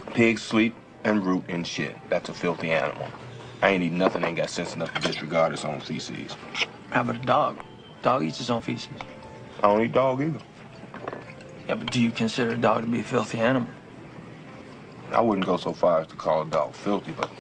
Pigs sleep and root in shit. That's a filthy animal. I ain't eat nothing that ain't got sense enough to disregard its own feces. How about a dog? Dog eats his own feces. I don't eat dog either. Yeah, but do you consider a dog to be a filthy animal? I wouldn't go so far as to call a dog filthy, but